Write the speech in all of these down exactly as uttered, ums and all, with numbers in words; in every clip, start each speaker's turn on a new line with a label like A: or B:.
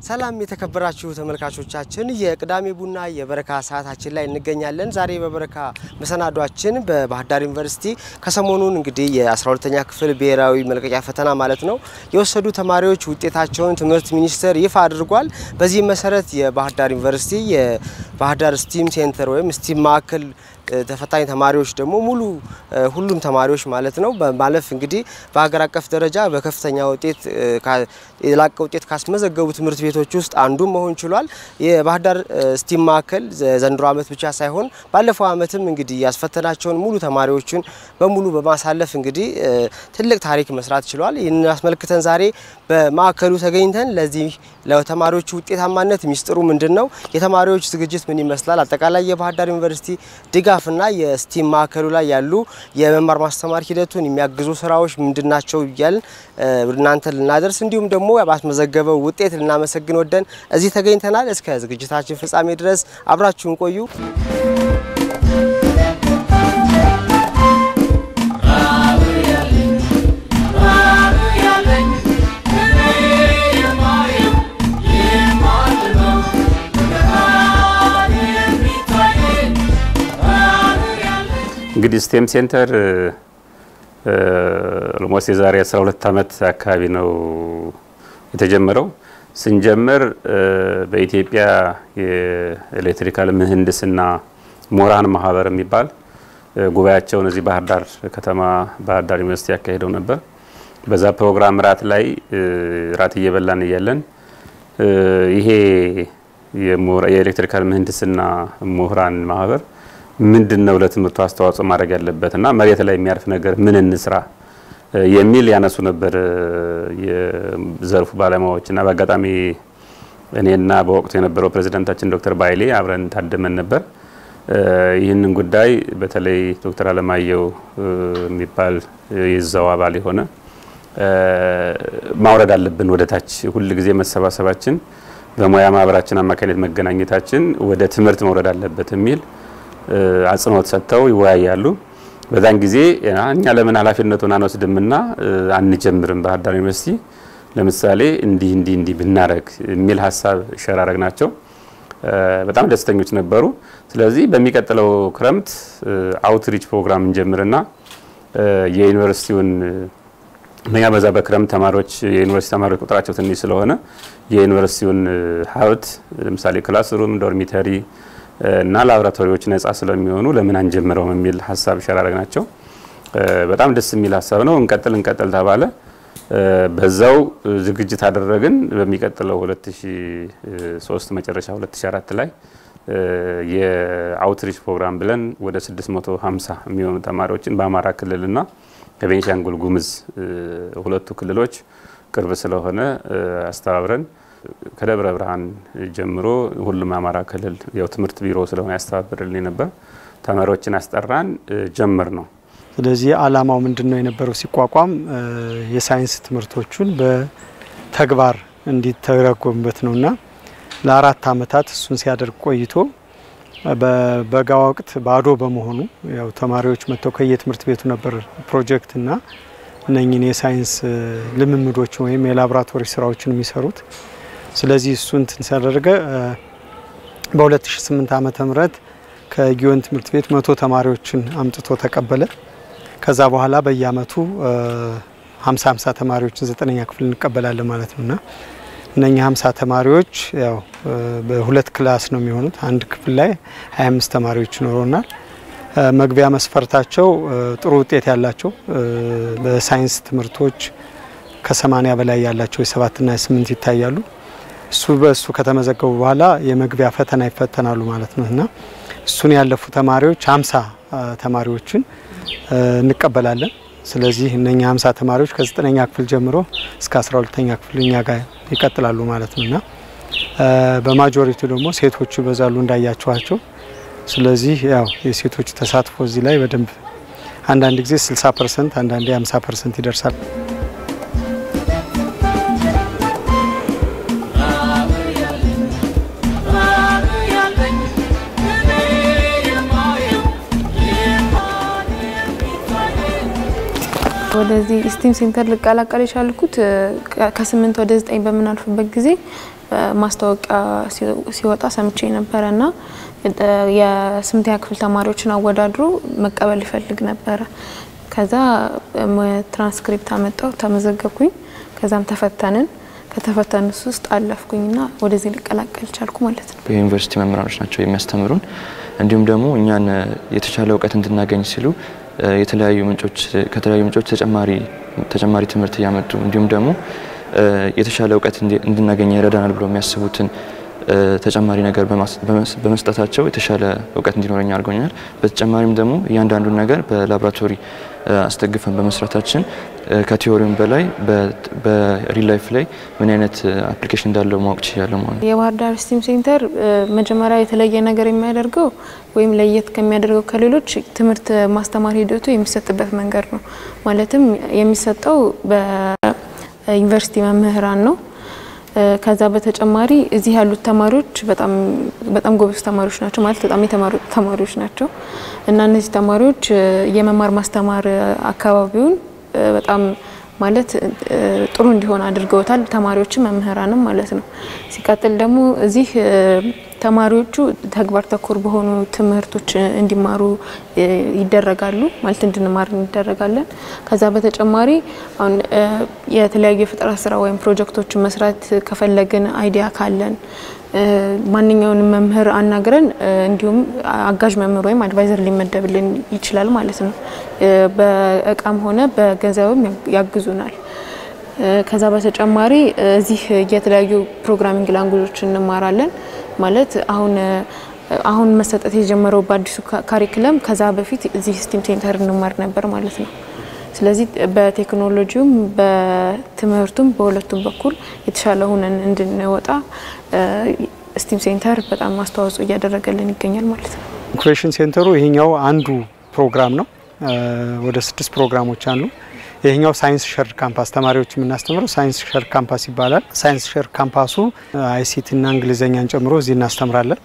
A: ሰላም የተከበራችሁ ተመልካቾቻችን የቅዳሜ ቡና የበረካ ሰዓታችን ላይ እንገኛለን። ዛሬ በበረካ መሰናዷችን በባህር ዳር ዩኒቨርሲቲ ከሰሞኑን እንግዲህ የ12ኛ ክፍል ብሔራዊ መልቀቂያ ፈተና ማለት ነው የወሰዱ ተማሪዎች ውጤታቸውን ትምህርት ሚኒስቴር ይፋ አድርጓል። በዚህ መሰረት የባህር ዳር ዩኒቨርሲቲ የባህር ዳር ስቲም ሴንተር ወይም ስቲም ማዕከል ተፈታኝ ተማሪዎች ደግሞ ሙሉ ሁሉም ተማሪዎች ማለት ነው በማለፍ እንግዲህ በአገር አቀፍ ደረጃ በከፍተኛ ውጤት የላቀ ውጤት ካስመዘገቡ ትምህርት ቤቶች ውስጥ አንዱ መሆን ችሏል። የባህር ዳር ስቲም ማዕከል ዘንድሮ አመት ብቻ ሳይሆን ባለፈው አመትም እንግዲህ ያስፈተናቸውን ሙሉ ተማሪዎችን በሙሉ በማሳለፍ እንግዲህ ትልቅ ታሪክ መስራት ችሏል። ይህንን አስመልክተን ዛሬ በማዕከሉ ተገኝተን ለዚህ ለተማሪዎቹ ውጤታማነት ሚስጥሩ ምንድነው፣ የተማሪዎች ዝግጅት ምን ይመስላል፣ አጠቃላይ የባህር ዳር ዩኒቨርሲቲ ድጋፍና የስቲም ማዕከሉ ላይ ያሉ የመማር ማስተማር ሂደቱን የሚያግዙ ስራዎች ምንድናቸው ይያል እናንተ ልናደርስ እንዲሁም ደግሞ ያስመዘገበው ውጤት ልናመሰግን ወደን እዚህ ተገኝተናል። እስከ ዝግጅታችን ፍጻሜ ድረስ አብራችሁን ቆዩ።
B: እንግዲህ ስቲም ሴንተር ኦልሞስት የዛሬ አስራ ሁለት አመት አካባቢ ነው የተጀመረው። ስንጀምር በኢትዮጵያ የኤሌክትሪካል ምህንድስና ሞራን ማህበር የሚባል ጉባኤያቸውን እዚህ ባህር ዳር ከተማ ባህር ዳር ዩኒቨርሲቲ ያካሄደው ነበር። በዛ ፕሮግራም ራት ላይ ራት እየበላን እያለን ይሄ የኤሌክትሪካል ምህንድስና ሞራን ማህበር ምንድነው ለትምህርቱ አስተዋጽኦ ማድረግ ያለበትና መሬት ላይ የሚያርፍ ነገር ምን እንስራ የሚል ያነሱ ነበር የዘርፉ ባለሙያዎችና በአጋጣሚ እኔና በወቅቱ የነበረው ፕሬዝዳንታችን ዶክተር ባይሌ አብረን ታደመን ነበር። ይህንን ጉዳይ በተለይ ዶክተር አለማየሁ የሚባል የዛው አባል የሆነ ማውረድ አለብን ወደታች ሁሉ ጊዜ መሰባሰባችን በሙያ ማህበራችን አማካኝነት መገናኘታችን ወደ ትምህርት መውረድ አለበት የሚል አጽንኦት ሰጥተው ይወያያሉ። በዛን ጊዜ እኛ ለምን ኃላፊነቱን አንወስድምና አንጀምርም ባህር ዳር ዩኒቨርሲቲ ለምሳሌ እንዲ እንዲ እንዲ ብናረግ የሚል ሐሳብ ሸራረግናቸው። በጣም ደስተኞች ነበሩ። ስለዚህ በሚቀጥለው ክረምት አውትሪች ፕሮግራም እንጀምርና የዩኒቨርሲቲውን ለኛ በዛ በክረምት ተማሪዎች የዩኒቨርሲቲ ተማሪዎች ቁጥራቸው ትንሽ ስለሆነ የዩኒቨርሲቲውን ሀብት ለምሳሌ ክላስሩም ዶርሚተሪ እና ላብራቶሪዎች ነፃ ስለሚሆኑ ለምን አንጀምረው የሚል ሐሳብ ሸራረግናቸው። በጣም ደስ የሚል ሐሳብ ነው። እንቀጥል እንቀጥል ተባለ። በዛው ዝግጅት አደረግን። በሚቀጥለው ሁለት ሺህ ሶስት መጨረሻ ሁለት ሺህ አራት ላይ የአውትሪች ፕሮግራም ብለን ወደ ስድስት መቶ ሃምሳ የሚሆኑ ተማሪዎችን በአማራ ክልልና ከቤንሻንጉል ጉሙዝ ሁለቱ ክልሎች ቅርብ ስለሆነ አስተባብረን ከደብረ ብርሃን ጀምሮ ሁሉም አማራ ክልል ያው ትምህርት ቢሮ ስለሆነ ያስተባብርልኝ ነበር ተማሪዎችን አስጠራን ጀምር ነው።
C: ስለዚህ አላማው ምንድነው የነበረው ሲቋቋም የሳይንስ ትምህርቶቹን በተግባር እንዲተረጎምበት ነውና ለአራት አመታት እሱን ሲያደርግ ቆይቶ በበጋ ወቅት ባዶ በመሆኑ ያው ተማሪዎች መተው ከየትምህርት ቤቱ ነበር ፕሮጀክትና እነኚህን የሳይንስ ልምምዶች ወይም የላብራቶሪ ስራዎችን የሚሰሩት። ስለዚህ እሱን ተንሰረገ በ2008 ዓመተ ምህረት ከጊዮን ትምህርት ቤት መቶ ተማሪዎችን አምጥቶ ተቀበለ። ከዛ በኋላ በየአመቱ ሃምሳ ሃምሳ ተማሪዎችን ዘጠነኛ ክፍል እንቀበላለን ማለት ነውና እነኛ ሃምሳ ተማሪዎች ያው በሁለት ክላስ ነው የሚሆኑት። አንድ ክፍል ላይ ሃያ አምስት ተማሪዎች ይኖሩናል። መግቢያ መስፈርታቸው ጥሩ ውጤት ያላቸው በሳይንስ ትምህርቶች ከ80 በላይ ያላቸው የ7 እና የ8 ይታያሉ። እሱ በሱ ከተመዘገቡ በኋላ የመግቢያ ፈተና ይፈተናሉ ማለት ነውና እሱን ያለፉ ተማሪዎች ሃምሳ ተማሪዎችን እንቀበላለን። ስለዚህ እነኛ ሃምሳ ተማሪዎች ከዘጠነኛ ክፍል ጀምሮ እስከ አስራ ሁለተኛ ክፍል እኛ ጋር ይቀጥላሉ ማለት ነውና በማጆሪቲ ደግሞ ሴቶቹ በዛሉ እንዳያቸዋቸው። ስለዚህ ያው የሴቶች ተሳትፎ እዚህ ላይ በደንብ አንዳንድ ጊዜ ስልሳ ፐርሰንት አንዳንዴ ሃምሳ ፐርሰንት ይደርሳል።
D: ወደዚህ ስቲም ሴንተር ልቀላቀል የቻልኩት ከ8 ወደ ዘጠኝ በመናልፍበት ጊዜ ማስታወቂያ ሲወጣ ሰምቼ ነበርና የስምንተኛ ክፍል ተማሪዎችን አወዳድሮ መቀበል ይፈልግ ነበር። ከዛ ትራንስክሪፕት አመጣው ተመዘገብኩኝ። ከዛም ተፈተንን። ከተፈተኑት ውስጥ አለፍኩኝና ወደዚህ ልቀላቀል ቻልኩ ማለት ነው።
E: በዩኒቨርሲቲ መምህራኖች ናቸው የሚያስተምሩን። እንዲሁም ደግሞ እኛን የተሻለ እውቀት እንድናገኝ ሲሉ የተለያዩ ምንጮች ከተለያዩ ምንጮች ተጨማሪ ተጨማሪ ትምህርት ያመጡ እንዲሁም ደግሞ የተሻለ እውቀት እንድናገኝ ይረዳናል ብለው የሚያስቡትን ተጨማሪ ነገር በመስጠታቸው የተሻለ እውቀት እንዲኖረኝ አድርጎኛል። በተጨማሪም ደግሞ እያንዳንዱን ነገር በላቦራቶሪ አስተግፈን በመስራታችን ከቲዮሪውም በላይ በሪል ላይፍ ላይ ምን አይነት አፕሊኬሽን እንዳለው ማወቅ ይችላል ማለት ነው።
D: የባህር ዳር ስቲም ሴንተር መጀመሪያ የተለየ ነገር የሚያደርገው ወይም ለየት ከሚያደርገው ከሌሎች ትምህርት ማስተማር ሂደቱ የሚሰጥበት መንገድ ነው። ማለትም የሚሰጠው በዩኒቨርሲቲ መምህራን ነው። ከዛ በተጨማሪ እዚህ ያሉት ተማሪዎች በጣም በጣም ጎበዝ ተማሪዎች ናቸው ማለት በጣም የተማሩ ተማሪዎች ናቸው እና እነዚህ ተማሪዎች የመማር ማስተማር አካባቢውን በጣም ማለት ጥሩ እንዲሆን አድርገውታል ተማሪዎችም መምህራንም ማለት ነው። ሲቀጥል ደግሞ እዚህ ተማሪዎቹ ተግባር ተኮር በሆኑ ትምህርቶች እንዲማሩ ይደረጋሉ ማለት እንድንማር እንደረጋለን። ከዛ በተጨማሪ አሁን የተለያየ የፈጠራ ስራ ወይም ፕሮጀክቶችን መስራት ከፈለግን አይዲያ ካለን ማንኛውንም መምህር አናግረን እንዲሁም አጋዥ መምህር ወይም አድቫይዘር ሊመደብልን ይችላል ማለት ነው። በእቃም ሆነ በገንዘብም ያግዙናል። ከዛ በተጨማሪ እዚህ የተለያዩ ፕሮግራሚንግ ላንጉጆችን እንማራለን ማለት አሁን አሁን መሰጠት የጀመረው በአዲሱ ካሪኩለም ከዛ በፊት እዚህ ስቲም ሴንተር እንማር ነበር ማለት ነው። ስለዚህ በቴክኖሎጂውም በትምህርቱም በሁለቱም በኩል የተሻለ ሆነን እንድንወጣ ስቲም ሴንተር በጣም አስተዋጽኦ እያደረገልን ይገኛል ማለት ነው።
C: ኢንኩቤሽን ሴንተሩ ይሄኛው አንዱ ፕሮግራም ነው። ወደ ስድስት ፕሮግራሞች አሉ። ይሄኛው ሳይንስ ሼር ካምፓስ ተማሪዎች የምናስተምረው ሳይንስ ሼር ካምፓስ ይባላል። ሳይንስ ሼር ካምፓሱ አይሲቲ እና እንግሊዘኛን ጨምሮ እዚህ እናስተምራለን።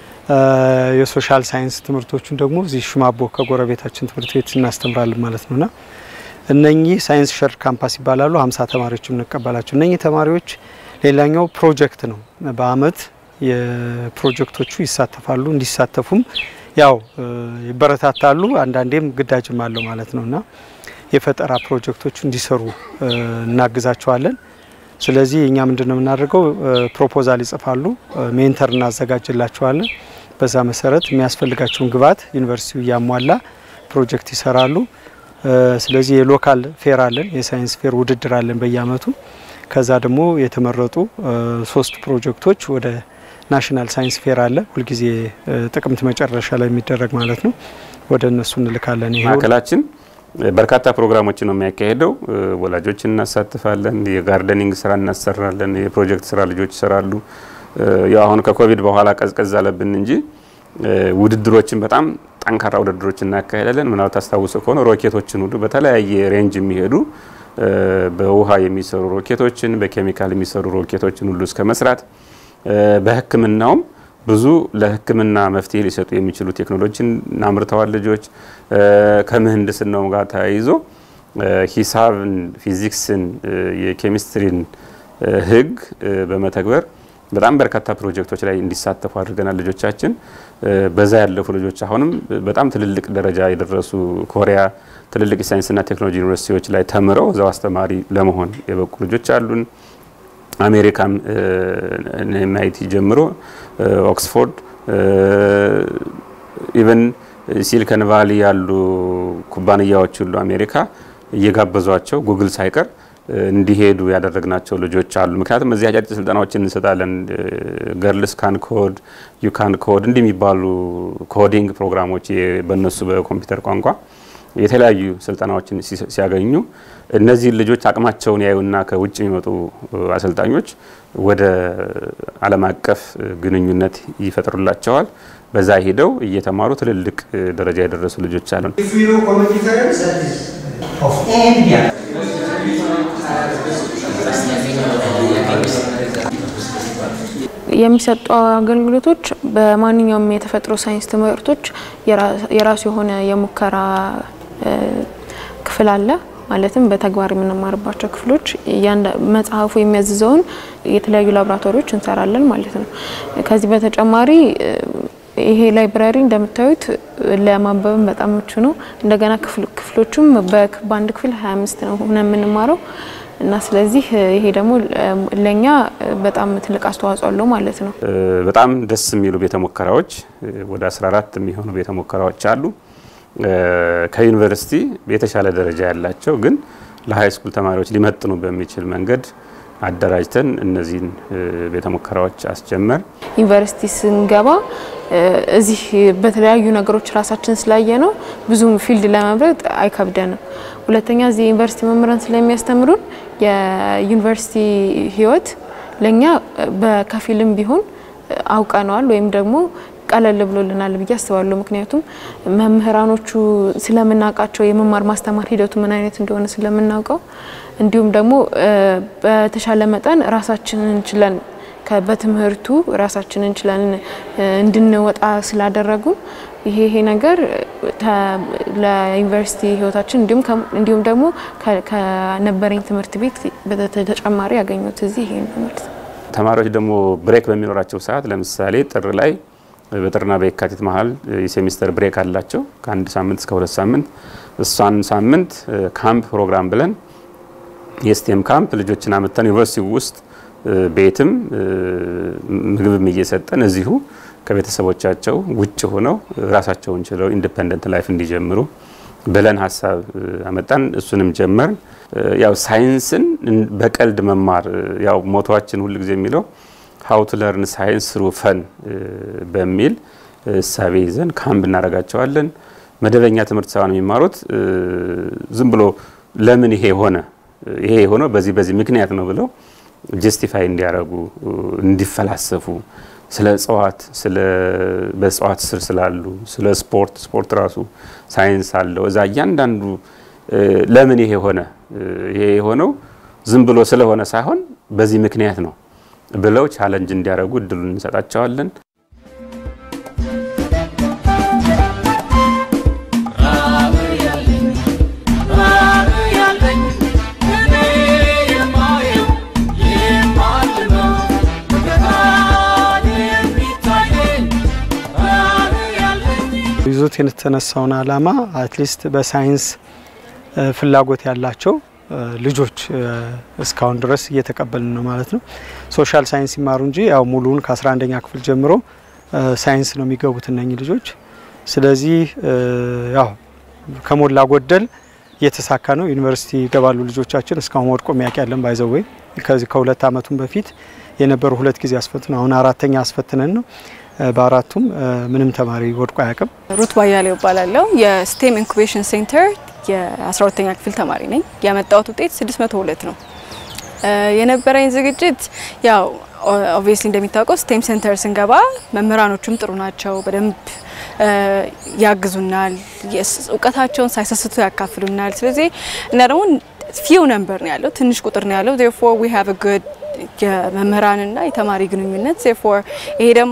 C: የሶሻል ሳይንስ ትምህርቶቹን ደግሞ እዚህ ሽማቦ ከጎረቤታችን ትምህርት ቤት እናስተምራለን ማለት ነውና እነኚህ ሳይንስ ሼር ካምፓስ ይባላሉ። ሀምሳ ተማሪዎች እንቀበላቸው። እነኚህ ተማሪዎች ሌላኛው ፕሮጀክት ነው። በአመት የፕሮጀክቶቹ ይሳተፋሉ። እንዲሳተፉም ያው ይበረታታሉ። አንዳንዴም ግዳጅም አለው ማለት ነውና የፈጠራ ፕሮጀክቶቹ እንዲሰሩ እናግዛቸዋለን። ስለዚህ እኛ ምንድነው የምናደርገው ፕሮፖዛል ይጽፋሉ፣ ሜንተር እናዘጋጅላቸዋለን። በዛ መሰረት የሚያስፈልጋቸውን ግብዓት ዩኒቨርሲቲው ያሟላ ፕሮጀክት ይሰራሉ። ስለዚህ የሎካል ፌር አለን፣ የሳይንስ ፌር ውድድር አለን በየአመቱ። ከዛ ደግሞ የተመረጡ ሶስት ፕሮጀክቶች ወደ ናሽናል ሳይንስ ፌር አለ ሁልጊዜ ጥቅምት መጨረሻ ላይ የሚደረግ ማለት ነው። ወደ እነሱ እንልካለን። ይሄ
B: ማዕከላችን በርካታ ፕሮግራሞችን ነው የሚያካሄደው። ወላጆችን እናሳትፋለን፣ የጋርደኒንግ ስራ እናሰራለን፣ የፕሮጀክት ስራ ልጆች ይሰራሉ። ያው አሁን ከኮቪድ በኋላ ቀዝቀዝ አለብን እንጂ ውድድሮችን በጣም ጠንካራ ውድድሮችን እናካሄዳለን። ምናልባት ታስታውሱ ከሆነ ሮኬቶችን ሁሉ በተለያየ ሬንጅ የሚሄዱ በውሃ የሚሰሩ ሮኬቶችን በኬሚካል የሚሰሩ ሮኬቶችን ሁሉ እስከ መስራት በሕክምናውም ብዙ ለሕክምና መፍትሄ ሊሰጡ የሚችሉ ቴክኖሎጂን እናምርተዋል ልጆች። ከምህንድስናው ጋር ተያይዞ ሂሳብን፣ ፊዚክስን፣ የኬሚስትሪን ህግ በመተግበር በጣም በርካታ ፕሮጀክቶች ላይ እንዲሳተፉ አድርገናል ልጆቻችን። በዛ ያለፉ ልጆች አሁንም በጣም ትልልቅ ደረጃ የደረሱ ኮሪያ ትልልቅ ሳይንስና ቴክኖሎጂ ዩኒቨርሲቲዎች ላይ ተምረው እዛው አስተማሪ ለመሆን የበቁ ልጆች አሉን። አሜሪካም ኤምአይቲ ጀምሮ ኦክስፎርድ ኢቨን ሲሊኮን ቫሊ ያሉ ኩባንያዎች ሁሉ አሜሪካ እየጋበዟቸው ጉግል ሳይቀር እንዲሄዱ ያደረግናቸው ልጆች አሉ። ምክንያቱም እዚህ አጫጭር ስልጠናዎችን እንሰጣለን። ገርልስ ካን ኮድ ዩ ካን ኮድ እንደሚባሉ ኮዲንግ ፕሮግራሞች በእነሱ በኮምፒውተር ቋንቋ የተለያዩ ስልጠናዎችን ሲያገኙ እነዚህ ልጆች አቅማቸውን ያዩና ከውጭ የሚመጡ አሰልጣኞች ወደ ዓለም አቀፍ ግንኙነት ይፈጥሩላቸዋል። በዛ ሄደው እየተማሩ ትልልቅ ደረጃ የደረሱ ልጆች አሉ።
D: የሚሰጡ አገልግሎቶች በማንኛውም የተፈጥሮ ሳይንስ ትምህርቶች የራሱ የሆነ የሙከራ ክፍል አለ ማለትም በተግባር የምንማርባቸው ክፍሎች ያንዳ መጽሐፉ የሚያዝዘውን የተለያዩ ላቦራቶሪዎች እንሰራለን ማለት ነው። ከዚህ በተጨማሪ ይሄ ላይብራሪ እንደምታዩት ለማንበብ በጣም ምቹ ነው። እንደገና ክፍል ክፍሎቹም በአንድ ክፍል ሃያ አምስት ነው ሆነ የምንማረው እና ስለዚህ ይሄ ደግሞ ለኛ በጣም ትልቅ አስተዋጽኦ አለው ማለት ነው።
B: በጣም ደስ የሚሉ ቤተ ሙከራዎች ወደ አስራ አራት የሚሆኑ ቤተ ሙከራዎች አሉ። ከዩኒቨርሲቲ የተሻለ ደረጃ ያላቸው ግን ለሃይ ስኩል ተማሪዎች ሊመጥኑ በሚችል መንገድ አደራጅተን እነዚህን ቤተ ሙከራዎች አስጀመር።
D: ዩኒቨርሲቲ ስንገባ እዚህ በተለያዩ ነገሮች ራሳችን ስላየ ነው ብዙም ፊልድ ለመምረጥ አይከብደንም። ሁለተኛ እዚህ ዩኒቨርሲቲ መምህራን ስለሚያስተምሩን የዩኒቨርሲቲ ህይወት ለኛ በከፊልም ቢሆን አውቀናል ወይም ደግሞ ቀለል ብሎልናል ብዬ አስባለሁ። ምክንያቱም መምህራኖቹ ስለምናቃቸው የመማር ማስተማር ሂደቱ ምን አይነት እንደሆነ ስለምናውቀው እንዲሁም ደግሞ በተሻለ መጠን ራሳችንን እንችላለን ከበትምህርቱ ራሳችንን እንችላለን እንድንወጣ ስላደረጉ ይሄ ይሄ ነገር ለዩኒቨርሲቲ ህይወታችን እንዲሁም እንዲሁም ደግሞ ከነበረኝ ትምህርት ቤት በተጨማሪ ያገኙት እዚህ ይሄ ነው።
B: ተማሪዎች ደግሞ ብሬክ በሚኖራቸው ሰዓት ለምሳሌ ጥር ላይ በጥርና በየካቲት መሃል የሴሚስተር ብሬክ አላቸው ከአንድ ሳምንት እስከ ሁለት ሳምንት እሷን ሳምንት ካምፕ ፕሮግራም ብለን የስቴም ካምፕ ልጆችን አመጣን ዩኒቨርሲቲ ውስጥ ቤትም ምግብም እየሰጠን እዚሁ ከቤተሰቦቻቸው ውጭ ሆነው ራሳቸውን ችለው ኢንዲፔንደንት ላይፍ እንዲጀምሩ ብለን ሐሳብ አመጣን። እሱንም ጀመርን። ያው ሳይንስን በቀልድ መማር ያው ሞቷችን ሁሉ ጊዜ የሚለው how to learn science through fun በሚል እሳቤ ይዘን ካምፕ እናረጋቸዋለን። መደበኛ ትምህርት ሳይሆን የሚማሩት ዝም ብሎ ለምን ይሄ ሆነ ይሄ ሆኖ በዚህ በዚህ ምክንያት ነው ብለው ጀስቲፋይ እንዲያረጉ እንዲፈላሰፉ ስለ ጸዋት ስለ በጸዋት ስር ስላሉ ስለ ስፖርት ስፖርት ራሱ ሳይንስ አለው እዛ እያንዳንዱ ለምን ይሄ ሆነ ይሄ ሆነው ዝም ብሎ ስለሆነ ሳይሆን በዚህ ምክንያት ነው ብለው ቻሌንጅ እንዲያረጉ እድሉን እንሰጣቸዋለን።
C: ይዞት የተነሳውን አላማ አትሊስት በሳይንስ ፍላጎት ያላቸው ልጆች እስካሁን ድረስ እየተቀበልን ነው ማለት ነው። ሶሻል ሳይንስ ይማሩ እንጂ ያው ሙሉን ከ11ኛ ክፍል ጀምሮ ሳይንስ ነው የሚገቡት እነኚህ ልጆች። ስለዚህ ያው ከሞላ ጎደል እየተሳካ ነው። ዩኒቨርሲቲ ይገባሉ ልጆቻችን። እስካሁን ወድቆ የሚያቀያለን ባይዘው ወይ ከዚህ ከሁለት አመቱን በፊት የነበሩ ሁለት ጊዜ አስፈትነን አሁን አራተኛ አስፈትነን ነው። በአራቱም ምንም ተማሪ ወድቆ አያቀም።
F: ሩት ባያሌው እባላለሁ። የስቴም ኢንኩቤሽን ሴንተር የ12ኛ ክፍል ተማሪ ነኝ። ያመጣሁት ውጤት ስድስት መቶ ሁለት ነው። የነበረኝ ዝግጅት ያው ኦብቪየስሊ እንደሚታወቀው ስቴም ሴንተር ስንገባ መምህራኖቹም ጥሩ ናቸው፣ በደንብ ያግዙናል፣ እውቀታቸውን ሳይሰስቱ ያካፍሉናል። ስለዚህ እና ደግሞ ፊው ነምበር ነው ያለው፣ ትንሽ ቁጥር ነው ያለው። therefore we have a good የመምህራንና የተማሪ ግንኙነት therefore ይሄ ደግሞ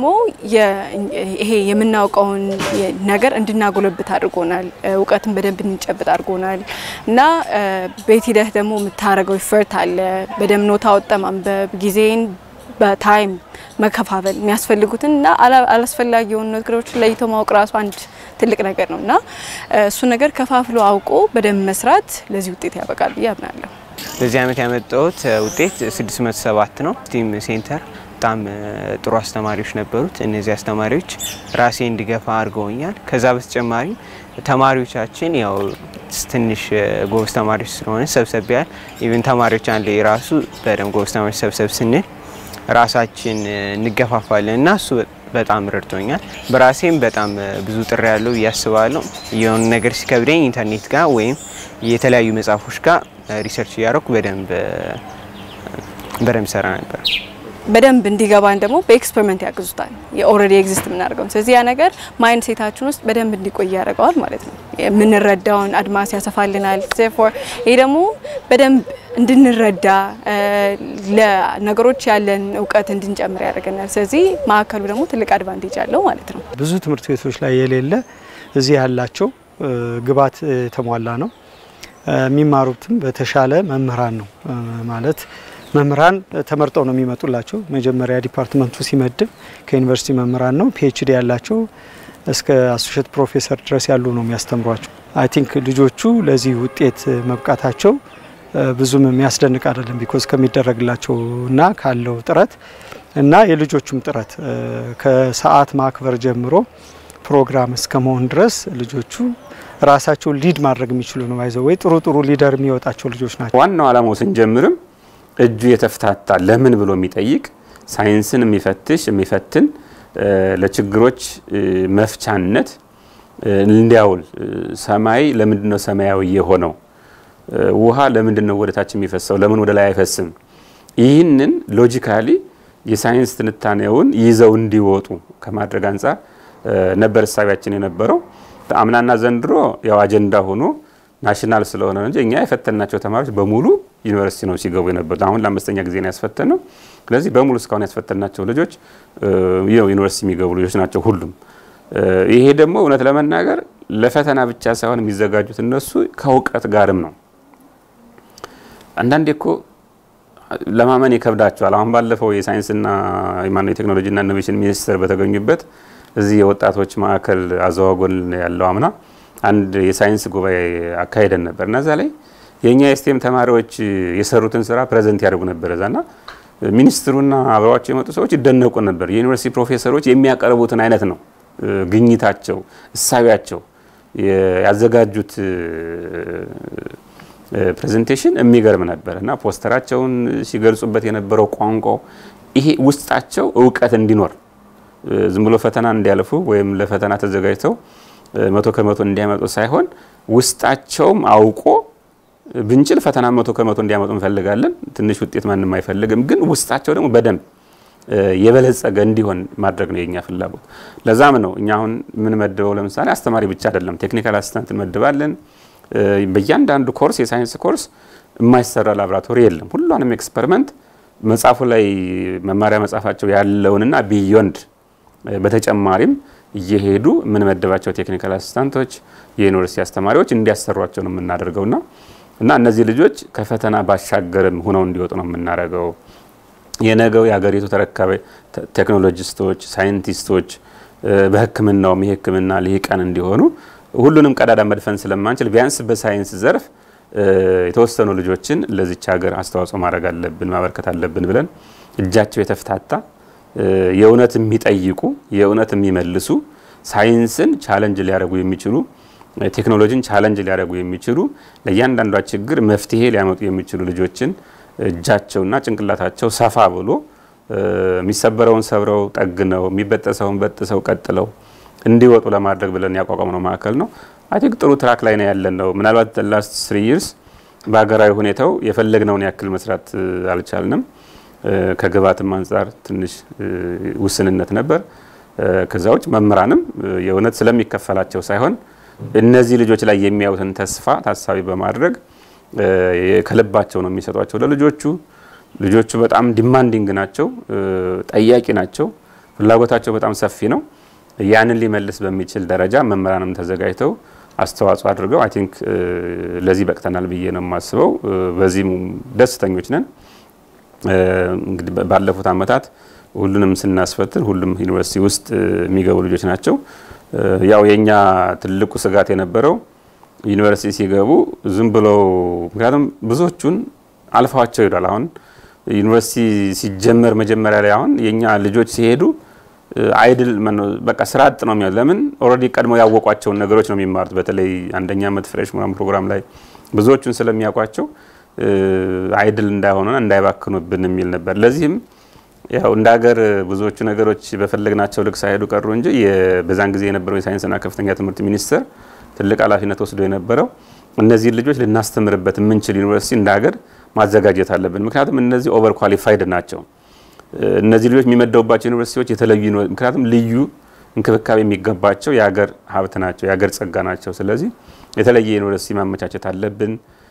F: ይሄ የምናውቀውን ነገር እንድናጎለብት አድርጎናል፣ እውቀትን በደንብ እንጨብጥ አድርጎናል። እና በቲደህ ደግሞ የምታረገው ኢፈርት አለ፣ በደም ኖታ ወጣ ማንበብ፣ ጊዜን በታይም መከፋፈል፣ የሚያስፈልጉትና አላስፈላጊ የሆኑ ነገሮች ለይቶ ማወቅ ራሱ አንድ ትልቅ ነገር ነውና እሱ ነገር ከፋፍሎ አውቆ በደም መስራት ለዚህ ውጤት ያበቃል ብዬ አምናለሁ።
G: በዚህ አመት ያመጣሁት ውጤት ስድስት መቶ ሰባት ነው። ስቴም ሴንተር በጣም ጥሩ አስተማሪዎች ነበሩት። እነዚህ አስተማሪዎች ራሴ እንድገፋ አድርገውኛል። ከዛ በተጨማሪ ተማሪዎቻችን ያው ትንሽ ጎበዝ ተማሪዎች ስለሆነ ሰብሰብ ያል ኢቭን ተማሪዎች አንድ ራሱ በደም ጎበዝ ተማሪዎች ሰብሰብ ስንል ራሳችን እንገፋፋለን እና እሱ በጣም ረድቶኛል። በራሴም በጣም ብዙ ጥሪ ያለው ያስባለሁ። የሆነ ነገር ሲከብደኝ ኢንተርኔት ጋር ወይም የተለያዩ መጽሐፎች ጋር ሪሰርች ያደረኩ በደንብ በደንብ ሰራ ነበር።
F: በደንብ እንዲገባን ደግሞ በኤክስፐሪመንት ያግዙታል። የኦሬዲ ኤግዚስት የምናደርገው ስለዚህ ያ ነገር ማይንድ ሴታችን ውስጥ በደንብ እንዲቆይ ያደርገዋል ማለት ነው። የምንረዳውን አድማስ ያሰፋልናል። therefore ይሄ ደግሞ በደንብ እንድንረዳ ለነገሮች ያለን እውቀት እንድንጨምር ያደርገናል። ስለዚህ ማዕከሉ ደግሞ ትልቅ አድቫንቴጅ አለው ማለት ነው።
C: ብዙ ትምህርት ቤቶች ላይ የሌለ እዚህ ያላቸው ግብዓት ተሟላ ነው። የሚማሩትም በተሻለ መምህራን ነው ማለት መምህራን ተመርጠው ነው የሚመጡላቸው መጀመሪያ ዲፓርትመንቱ ሲመድብ ከዩኒቨርሲቲ መምህራን ነው ፒኤችዲ ያላቸው እስከ አሶሺየት ፕሮፌሰር ድረስ ያሉ ነው የሚያስተምሯቸው አይ ቲንክ ልጆቹ ለዚህ ውጤት መብቃታቸው ብዙም የሚያስደንቅ አይደለም ቢኮዝ ከሚደረግላቸውና ካለው ጥረት እና የልጆቹም ጥረት ከሰዓት ማክበር ጀምሮ ፕሮግራም እስከመሆን ድረስ ልጆቹ ራሳቸው ሊድ ማድረግ የሚችሉ ነው አይዘው ወይ ጥሩ ጥሩ ሊደር የሚወጣቸው ልጆች ናቸው
B: ዋናው ዓላማው ስንጀምርም እጁ የተፍታታ ለምን ብሎ የሚጠይቅ ሳይንስን የሚፈትሽ የሚፈትን ለችግሮች መፍቻነት እንዲያውል ሰማይ ለምንድነው ሰማያዊ የሆነው ውሃ ለምንድነው ወደታች የሚፈሰው ለምን ወደ ላይ አይፈስም ይህንን ሎጂካሊ የሳይንስ ትንታኔውን ይዘው እንዲወጡ ከማድረግ አንፃር ነበር ሐሳባችን የነበረው አምናና ዘንድሮ ያው አጀንዳ ሆኖ ናሽናል ስለሆነ እንጂ እኛ የፈተናቸው ተማሪዎች በሙሉ ዩኒቨርሲቲ ነው ሲገቡ የነበሩት አሁን ለአምስተኛ ጊዜ ነው ያስፈተነው ስለዚህ በሙሉ እስካሁን ያስፈተናቸው ልጆች ያው ዩኒቨርሲቲ የሚገቡ ልጆች ናቸው ሁሉም ይሄ ደግሞ እውነት ለመናገር ለፈተና ብቻ ሳይሆን የሚዘጋጁት እነሱ ከውቀት ጋርም ነው አንዳንዴ እኮ ለማመን ይከብዳቸዋል አሁን ባለፈው የሳይንስና የማነው የቴክኖሎጂና ኢኖቬሽን ሚኒስትር በተገኙበት እዚህ የወጣቶች ማዕከል አዘዋጎል ያለው አምና አንድ የሳይንስ ጉባኤ አካሄደን ነበርና እዛ ላይ የኛ ኤስቲኤም ተማሪዎች የሰሩትን ስራ ፕሬዘንት ያደርጉ ነበር እዛና ሚኒስትሩና አብረዋቸው የመጡ ሰዎች ይደነቁ ነበር የዩኒቨርሲቲ ፕሮፌሰሮች የሚያቀርቡትን አይነት ነው ግኝታቸው እሳቢያቸው ያዘጋጁት ፕሬዘንቴሽን የሚገርም ነበርና ፖስተራቸውን ሲገልጹበት የነበረው ቋንቋ ይሄ ውስጣቸው ዕውቀት እንዲኖር ዝም ብሎ ፈተና እንዲያልፉ ወይም ለፈተና ተዘጋጅተው መቶ ከመቶ እንዲያመጡ ሳይሆን ውስጣቸውም አውቆ ብንችል ፈተና መቶ ከመቶ እንዲያመጡ እንፈልጋለን ትንሽ ውጤት ማንንም አይፈልግም ግን ውስጣቸው ደግሞ በደንብ የበለጸገ እንዲሆን ማድረግ ነው የኛ ፍላጎት ለዛም ነው እኛ አሁን ምን መደበው ለምሳሌ አስተማሪ ብቻ አይደለም ቴክኒካል አሲስታንት መደባለን በእያንዳንዱ ኮርስ የሳይንስ ኮርስ የማይሰራ ላብራቶሪ የለም ሁሉንም ኤክስፐሪመንት መጻፉ ላይ መማሪያ መጻፋቸው ያለውንና ቢዮንድ በተጨማሪም እየሄዱ ምን መደባቸው ቴክኒካል አሲስታንቶች የዩኒቨርሲቲ አስተማሪዎች እንዲያሰሯቸው ነው የምናደርገውና እና እነዚህ ልጆች ከፈተና ባሻገርም ሆነው እንዲወጡ ነው የምናደርገው የነገው ያገሪቱ ተረካቢ ቴክኖሎጂስቶች ሳይንቲስቶች በህክምናው የህክምና ሊቃን እንዲሆኑ ሁሉንም ቀዳዳ መድፈን ስለማንችል ቢያንስ በሳይንስ ዘርፍ የተወሰኑ ልጆችን ለዚች ሀገር አስተዋጽኦ ማድረግ አለብን ማበርከት አለብን ብለን እጃቸው የተፍታታ የእውነት የሚጠይቁ የእውነት የሚመልሱ ሳይንስን ቻሌንጅ ሊያደርጉ የሚችሉ ቴክኖሎጂን ቻሌንጅ ሊያደርጉ የሚችሉ ለእያንዳንዷ ችግር መፍትሄ ሊያመጡ የሚችሉ ልጆችን እጃቸውና ጭንቅላታቸው ሰፋ ብሎ የሚሰበረውን ሰብረው ጠግነው የሚበጠሰውን በጥሰው ቀጥለው እንዲወጡ ለማድረግ ብለን ያቋቋምነው ማዕከል ነው አይ ቲንክ ጥሩ ትራክ ላይ ነው ያለነው ምናልባት the last three years በአገራዊ ሁኔታው የፈለግነውን ያክል መስራት አልቻልንም ከግባትም አንፃር ትንሽ ውስንነት ነበር ከዛውጭ መምህራንም የእውነት ስለሚከፈላቸው ሳይሆን እነዚህ ልጆች ላይ የሚያዩትን ተስፋ ታሳቢ በማድረግ ከልባቸው ነው የሚሰጧቸው ለልጆቹ ልጆቹ በጣም ዲማንዲንግ ናቸው ጠያቂ ናቸው ፍላጎታቸው በጣም ሰፊ ነው ያንን ሊመልስ በሚችል ደረጃ መምህራንም ተዘጋጅተው አስተዋጽኦ አድርገው አይ ቲንክ ለዚህ በቅተናል ብዬ ነው የማስበው በዚህ ደስተኞች ነን እንግዲህ ባለፉት አመታት ሁሉንም ስናስፈትን ሁሉም ዩኒቨርሲቲ ውስጥ የሚገቡ ልጆች ናቸው ያው የኛ ትልቁ ስጋት የነበረው ዩኒቨርሲቲ ሲገቡ ዝም ብለው ምክንያቱም ብዙዎቹን አልፋቸው ይላል አሁን ዩኒቨርሲቲ ሲጀመር መጀመሪያ ላይ አሁን የኛ ልጆች ሲሄዱ አይድል በቃ ስራ አጥ ነው የሚያለው ለምን ኦሬዲ ቀድሞ ያወቋቸው ነገሮች ነው የሚማሩት በተለይ አንደኛ አመት ፍሬሽ ፕሮግራም ላይ ብዙዎቹን ስለሚያውቋቸው አይድል እንዳይሆኑና እንዳይባክኑብን የሚል ነበር ለዚህም ያው እንደ ሀገር ብዙዎቹ ነገሮች በፈለግናቸው ልክ ሳይሄዱ ቀሩ እንጂ በዛን ጊዜ የነበረው የሳይንስና ከፍተኛ ትምህርት ሚኒስትር ትልቅ ኃላፊነት ወስዶ የነበረው እነዚህ ልጆች ልናስተምርበት የምንችል ዩኒቨርሲቲ እንደ ሀገር ማዘጋጀት አለብን ምክንያቱም እነዚህ ኦቨር ኳሊፋይድ ናቸው እነዚህ ልጆች የሚመደቡባቸው ዩኒቨርሲቲዎች የተለዩ ምክንያቱም ልዩ እንክብካቤ የሚገባቸው የሀገር ሀብት ናቸው የሀገር ጸጋ ናቸው ስለዚህ የተለየ ዩኒቨርሲቲ ማመቻቸት አለብን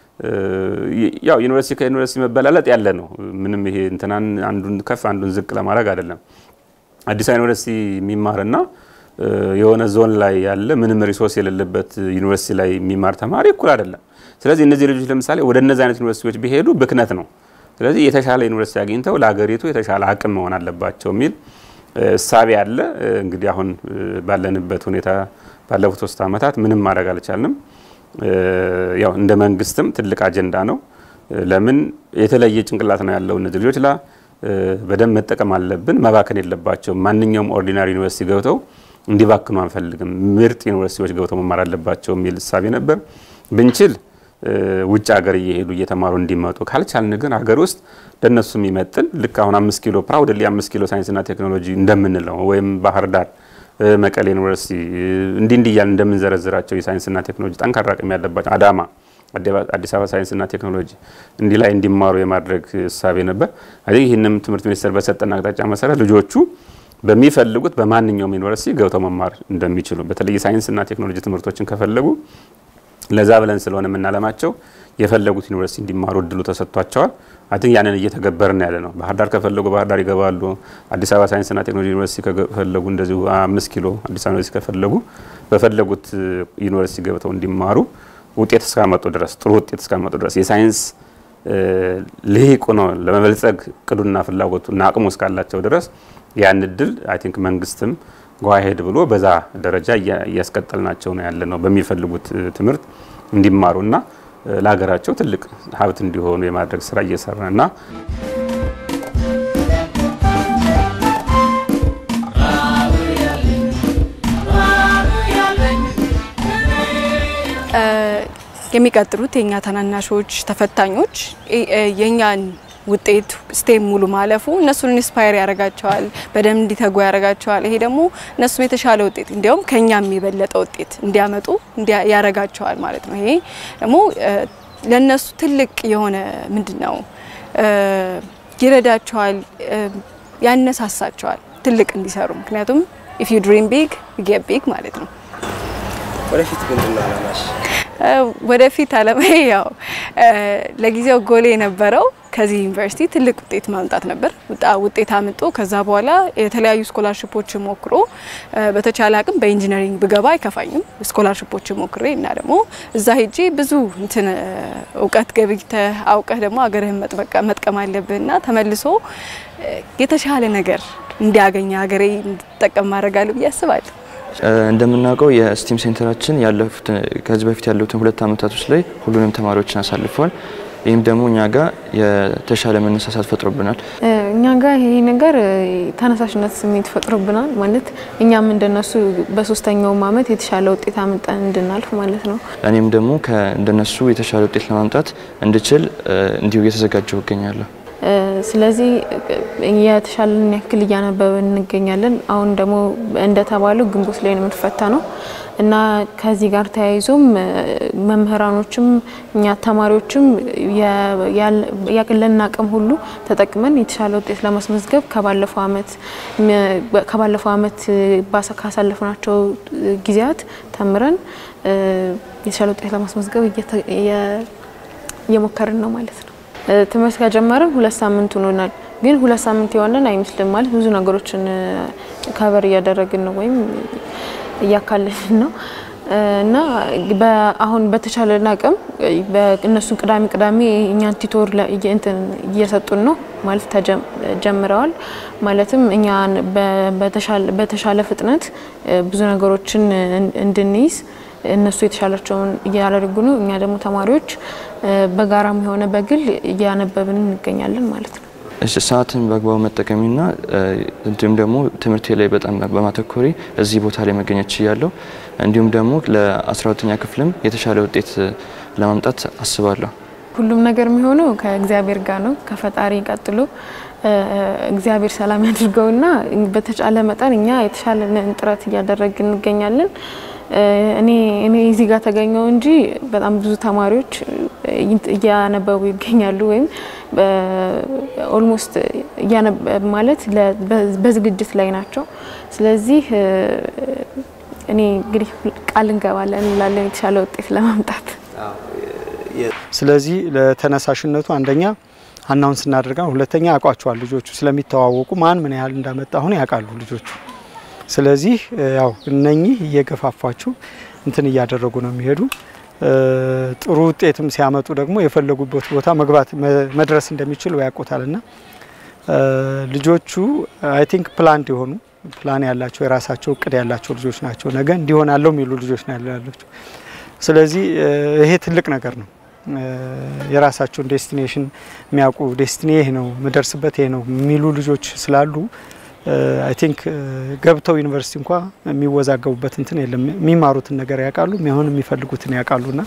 B: ያው ዩኒቨርሲቲ ከዩኒቨርሲቲ መበላለጥ ያለ ነው ምንም ይሄ እንትናን አንዱን ከፍ አንዱን ዝቅ ለማድረግ አይደለም አዲስ ዩኒቨርሲቲ የሚማርና የሆነ ዞን ላይ ያለ ምንም ሪሶርስ የሌለበት ዩኒቨርሲቲ ላይ የሚማር ተማሪ እኩል አይደለም ስለዚህ እነዚህ ልጆች ለምሳሌ ወደ እነዚህ አይነት ዩኒቨርሲቲዎች ቢሄዱ ብክነት ነው። ስለዚህ የተሻለ ዩኒቨርሲቲ አግኝተው ለሀገሪቱ የተሻለ አቅም መሆን አለባቸው የሚል እሳቤ አለ። እንግዲህ አሁን ባለንበት ሁኔታ ባለፉት ሶስት አመታት ምንም ማድረግ አልቻልንም። ያው እንደ መንግስትም ትልቅ አጀንዳ ነው። ለምን የተለየ ጭንቅላት ነው ያለው እነዚህ ልጆች ላ በደም መጠቀም አለብን፣ መባከን የለባቸው። ማንኛውም ኦርዲናሪ ዩኒቨርሲቲ ገብተው እንዲባክኑ አንፈልግም፣ ምርጥ ዩኒቨርሲቲዎች ገብተው መማር አለባቸው የሚል እሳቤ ነበር። ብንችል ውጭ ሀገር እየሄዱ እየተማሩ እንዲመጡ፣ ካልቻልን ግን ሀገር ውስጥ ለነሱ የሚመጥን ልክ አሁን አምስት ኪሎ ፕራውድሊ አምስት ኪሎ ሳይንስና ቴክኖሎጂ እንደምንለው ወይም ባህር ዳር መቀሌ ዩኒቨርሲቲ እንዲ እንዲ ያል እንደምንዘረዝራቸው የሳይንስና ቴክኖሎጂ ጠንካራ አቅም ያለባቸው አዳማ አዲስ አበባ ሳይንስና ቴክኖሎጂ እንዲ ላይ እንዲማሩ የማድረግ እሳቤ ነበር። አይ ይሄንም ትምህርት ሚኒስቴር በሰጠና አቅጣጫ መሰረት ልጆቹ በሚፈልጉት በማንኛውም ዩኒቨርሲቲ ገብተው መማር እንደሚችሉ በተለይ ሳይንስና ቴክኖሎጂ ትምህርቶችን ከፈለጉ ለዛ ብለን ስለሆነ ምናለማቸው የፈለጉት ዩኒቨርሲቲ እንዲማሩ እድሉ ተሰጥቷቸዋል። አጥን ያንን እየተገበርን ያለ ነው። ባህር ዳር ከፈለጉ ባህር ዳር ይገባሉ። አዲስ አበባ ሳይንስና ቴክኖሎጂ ዩኒቨርሲቲ ከፈለጉ እንደዚሁ አምስት ኪሎ አዲስ አበባ ዩኒቨርሲቲ ከፈለጉ በፈለጉት ዩኒቨርሲቲ ገብተው እንዲማሩ ውጤት እስካመጡ ድረስ ጥሩ ውጤት እስካመጡ ድረስ የሳይንስ ልሂቁ ነው ለመበልጸግ ቅዱና ፍላጎቱና አቅሙ እስካላቸው ድረስ ያን እድል አይ ቲንክ መንግስትም ጓሄድ ብሎ በዛ ደረጃ ያስቀጥልናቸው ነው ያለ ነው በሚፈልጉት ትምህርት እንዲማሩና ለሀገራቸው ትልቅ ሀብት እንዲሆኑ የማድረግ ስራ እየሰራና
F: የሚቀጥሉት የኛ ተናናሾች ተፈታኞች የኛን ውጤት ስቴም ሙሉ ማለፉ እነሱን ኢንስፓየር ያረጋቸዋል፣ በደም እንዲተጉ ያረጋቸዋል። ይሄ ደግሞ እነሱም የተሻለ ውጤት እንዲያውም ከኛም የበለጠ ውጤት እንዲያመጡ ያረጋቸዋል ማለት ነው። ይሄ ደግሞ ለነሱ ትልቅ የሆነ ምንድነው ይረዳቸዋል፣ ያነሳሳቸዋል ትልቅ እንዲሰሩ። ምክንያቱም if you dream big you get big ማለት ነው።
A: ወደፊት ምንድነው አላማሽ?
F: ወደፊት አላማዬ ያው ለጊዜው ጎሌ የነበረው ከዚህ ዩኒቨርሲቲ ትልቅ ውጤት ማምጣት ነበር። ውጤት አምጥቶ ከዛ በኋላ የተለያዩ ስኮላርሺፖች ሞክሮ በተቻለ አቅም በኢንጂነሪንግ ብገባ አይከፋኝም። ስኮላርሺፖች ሞክሬ እና ደግሞ እዛ ሄጄ ብዙ እንትን እውቀት ገብይተህ አውቀህ ደግሞ አገርህን መጥቀም አለብህና ተመልሶ የተሻለ ነገር እንዲያገኝ አገሬ እንድትጠቀም ማድረግ አለብኝ ያስባል።
E: እንደምናውቀው የስቲም ሴንተራችን ያለፉት ከዚህ በፊት ያሉትን ሁለት አመታቶች ላይ ሁሉንም ተማሪዎችን አሳልፈዋል። ይሄም ደግሞ እኛ ጋር የተሻለ መነሳሳት ፈጥሮብናል።
D: እኛ ጋር ይሄ ነገር ተነሳሽነት ስሜት ፈጥሮብናል ማለት እኛም እንደነሱ በሶስተኛው አመት የተሻለ ውጤት አመጣን እንድናልፍ ማለት ነው።
E: እኔም ደግሞ ከእንደነሱ የተሻለ ውጤት ለማምጣት እንድችል እንዲሁ እየተዘጋጀው እገኛለሁ። ስለዚህ የተሻለን ያክል ያነበብን እንገኛለን። አሁን ደግሞ እንደተባለው ግንቦት ላይ ነው የምንፈተነው እና ከዚህ ጋር ተያይዞም መምህራኖችም እኛ ተማሪዎችም ያቀለና አቅም ሁሉ ተጠቅመን የተሻለ ውጤት ለማስመዝገብ ከባለፈው አመት ከባለፈው አመት ባሳለፍናቸው ጊዜያት ተምረን የተሻለ ውጤት ለማስመዝገብ እየሞከርን ነው ማለት ነው። ትምህርት ከጀመረን ሁለት ሳምንት ሆኖናል። ግን ሁለት ሳምንት የሆነን አይመስልም ማለት ብዙ ነገሮችን ከበር እያደረግን ነው ወይም እያካለልን ነው እና በአሁን በተቻለና አቅም በእነሱ ቅዳሜ ቅዳሜ እኛን ቲቶር ለእንትን እየሰጡን ነው ማለት ተጀምረዋል። ማለትም እኛ በተሻለ በተሻለ ፍጥነት ብዙ ነገሮችን እንድንይዝ እነሱ የተሻላቸውን ያላደረጉ ነው። እኛ ደግሞ ተማሪዎች በጋራም ሆነ በግል ያነበብን እንገኛለን ማለት ነው። እሺ ሰዓትን በአግባቡ መጠቀምና እንዲሁም ደግሞ ትምህርቴ ላይ በጣም በማተኮሪ እዚህ ቦታ ላይ መገኘት ይያለው እንዲሁም ደግሞ ለ12ኛ ክፍልም የተሻለ ውጤት ለማምጣት አስባለሁ።
D: ሁሉም ነገር የሚሆነው ከእግዚአብሔር ጋር ነው። ከፈጣሪ ቀጥሎ እግዚአብሔር ሰላም ያድርገውና በተቻለ መጠን እኛ የተሻለ ጥረት እያደረግን እንገኛለን። እኔ እኔ እዚህ ጋር ተገኘው እንጂ በጣም ብዙ ተማሪዎች ያነበቡ ይገኛሉ ወይም ኦልሞስት ያነበ ማለት በዝግጅት ላይ ናቸው። ስለዚህ እኔ እንግዲህ ቃል እንገባለን ላለን የተሻለ ውጤት ለማምጣት።
C: ስለዚህ ለተነሳሽነቱ አንደኛ አናውንስ እናደርጋለን፣ ሁለተኛ አቋቸዋል ልጆቹ ስለሚተዋወቁ ማን ምን ያህል እንዳመጣ አሁን ያውቃሉ ልጆቹ። ስለዚህ ያው እነኚህ እየገፋፋችሁ እንትን እያደረጉ ነው የሚሄዱ። ጥሩ ውጤትም ሲያመጡ ደግሞ የፈለጉበት ቦታ መግባት መድረስ እንደሚችሉ ያውቁታልና ልጆቹ አይ ቲንክ ፕላንድ የሆኑ ፕላን ያላቸው የራሳቸው እቅድ ያላቸው ልጆች ናቸው። ነገ እንዲሆናለው የሚሉ ልጆች ናቸው። ስለዚህ ይሄ ትልቅ ነገር ነው። የራሳቸውን ዴስቲኔሽን የሚያውቁ ዴስቲኒ ይሄ ነው መደርስበት ይሄ ነው የሚሉ ልጆች ስላሉ አይ ቲንክ ገብተው ዩኒቨርሲቲ እንኳን የሚወዛገቡበት እንትን የለም። የሚማሩትን ነገር ያውቃሉ፣ የሚሆን የሚፈልጉትን ያውቃሉና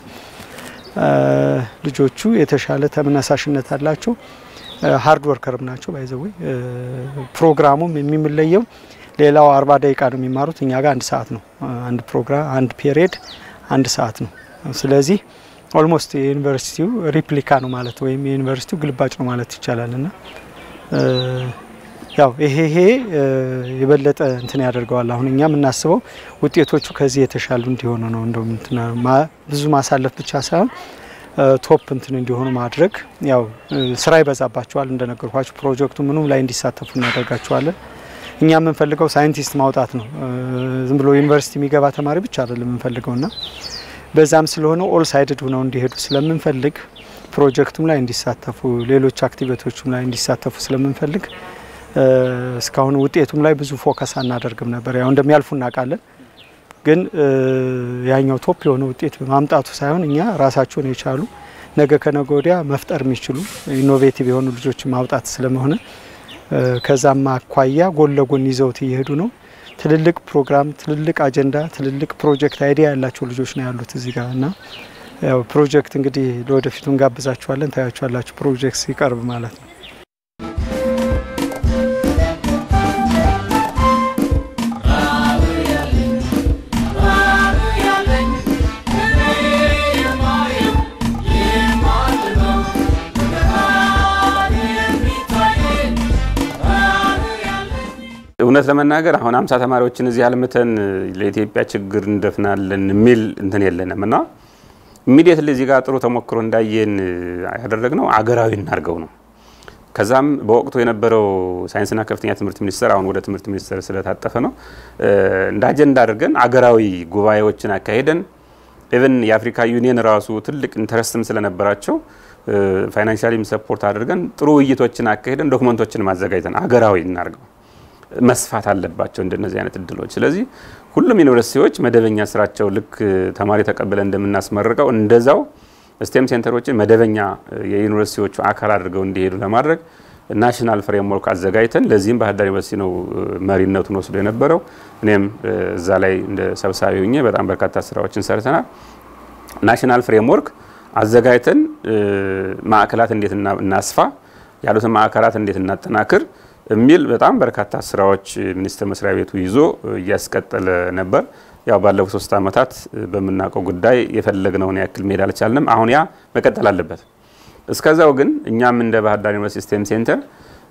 C: ልጆቹ የተሻለ ተመናሳሽነት አላቸው። ሃርድ ወርከርም ናቸው። ባይዘው ፕሮግራሙም የሚመለየው ሌላው አርባ ደቂቃ ነው የሚማሩት፣ እኛ ጋር አንድ ሰዓት ነው። አንድ ፕሮግራም አንድ ፒሪየድ አንድ ሰዓት ነው። ስለዚህ ኦልሞስት የዩኒቨርሲቲው ሪፕሊካ ነው ማለት ወይም የዩኒቨርሲቲው ግልባጭ ነው ማለት ይቻላልና ያው ይሄ ይሄ የበለጠ እንትን ያደርገዋል። አሁን እኛ የምናስበው ውጤቶቹ ከዚህ የተሻሉ እንዲሆኑ ነው። እንደውም እንትና ብዙ ማሳለፍ ብቻ ሳይሆን ቶፕ እንትን እንዲሆኑ ማድረግ ያው ስራ ይበዛባቸዋል። እንደነገርኳችሁ ፕሮጀክቱ ምኑም ላይ እንዲሳተፉ እናደርጋቸዋለን። እኛ የምንፈልገው ሳይንቲስት ማውጣት ነው። ዝም ብሎ ዩኒቨርሲቲ የሚገባ ተማሪ ብቻ አይደለም የምንፈልገውና በዛም ስለሆነ ኦል ሳይድድ ሆነው እንዲሄዱ ስለምንፈልግ ፕሮጀክቱም ላይ እንዲሳተፉ ሌሎች አክቲቪቲዎችም ላይ እንዲሳተፉ ስለምንፈልግ እስካሁን ውጤቱም ላይ ብዙ ፎከስ አናደርግም ነበር። ያው እንደሚያልፉ እናውቃለን። ግን ያኛው ቶፕ የሆነ ውጤት ማምጣቱ ሳይሆን እኛ ራሳቸውን የቻሉ ነገ ከነገ ወዲያ መፍጠር የሚችሉ ኢኖቬቲቭ የሆኑ ልጆች ማውጣት ስለሆነ ከዛማ አኳያ ጎን ለጎን ይዘውት እየሄዱ ነው። ትልልቅ ፕሮግራም፣ ትልልቅ አጀንዳ፣ ትልልቅ ፕሮጀክት አይዲያ ያላቸው ልጆች ነው ያሉት እዚህ ጋርና ያው ፕሮጀክት እንግዲህ ለወደፊቱ እንጋብዛቸዋለን። ታያቸዋላችሁ ፕሮጀክት ሲቀርብ ማለት ነው።
B: እውነት ለመናገር አሁን አምሳ ተማሪዎችን እዚህ አልምተን ለኢትዮጵያ ችግር እንደፍናለን የሚል እንትን የለንምና ኢሚዲየትሊ እዚህ ጋር ጥሩ ተሞክሮ እንዳየን ያደረግነው አገራዊ እናርገው ነው። ከዛም በወቅቱ የነበረው ሳይንስና ከፍተኛ ትምህርት ሚኒስቴር አሁን ወደ ትምህርት ሚኒስቴር ስለታጠፈ ነው እንደ አጀንዳ አድርገን አገራዊ ጉባኤዎችን አካሄደን ኢቭን የአፍሪካ ዩኒየን ራሱ ትልቅ ኢንተረስትም ስለነበራቸው ፋይናንሻሊም ሰፖርት አድርገን ጥሩ ውይይቶችን አካሄደን ዶክመንቶችን ማዘጋጅተን አገራዊ እናርገው መስፋት አለባቸው እንደነዚህ አይነት እድሎች። ስለዚህ ሁሉም ዩኒቨርሲቲዎች መደበኛ ስራቸው ልክ ተማሪ ተቀበለ እንደምናስመርቀው እንደዛው ስቴም ሴንተሮችን መደበኛ የዩኒቨርሲቲዎቹ አካል አድርገው እንዲሄዱ ለማድረግ ናሽናል ፍሬምወርክ አዘጋጅተን ለዚህም ባህር ዳር ዩኒቨርሲቲ ነው መሪነቱን ወስዶ የነበረው። እኔም እዛ ላይ እንደ ሰብሳቢ ሆኜ በጣም በርካታ ስራዎችን ሰርተናል። ናሽናል ፍሬምወርክ አዘጋጅተን ማዕከላት እንዴት እናስፋ ያሉትን ማዕከላት እንዴት እናጠናክር የሚል በጣም በርካታ ስራዎች ሚኒስቴር መስሪያ ቤቱ ይዞ እያስቀጠለ ነበር። ያው ባለፉት ሶስት አመታት በመናቀው ጉዳይ የፈለግነውን ያክል መሄድ አልቻልንም። አሁን ያ መቀጠል አለበት። እስከዛው ግን እኛም እንደ ባህር ዳር ዩኒቨርሲቲ ስቴም ሴንተር